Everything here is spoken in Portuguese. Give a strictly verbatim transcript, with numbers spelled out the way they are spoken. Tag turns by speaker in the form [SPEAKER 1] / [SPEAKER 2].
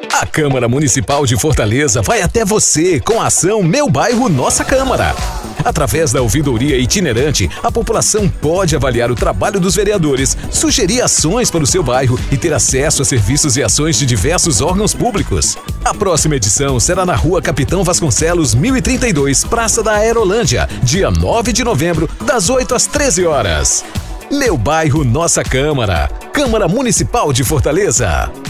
[SPEAKER 1] A Câmara Municipal de Fortaleza vai até você com a ação Meu Bairro, Nossa Câmara. Através da ouvidoria itinerante, a população pode avaliar o trabalho dos vereadores, sugerir ações para o seu bairro e ter acesso a serviços e ações de diversos órgãos públicos. A próxima edição será na Rua Capitão Vasconcelos, mil e trinta e dois, Praça da Aerolândia, dia nove de novembro, das oito às treze horas. Meu Bairro, Nossa Câmara. Câmara Municipal de Fortaleza.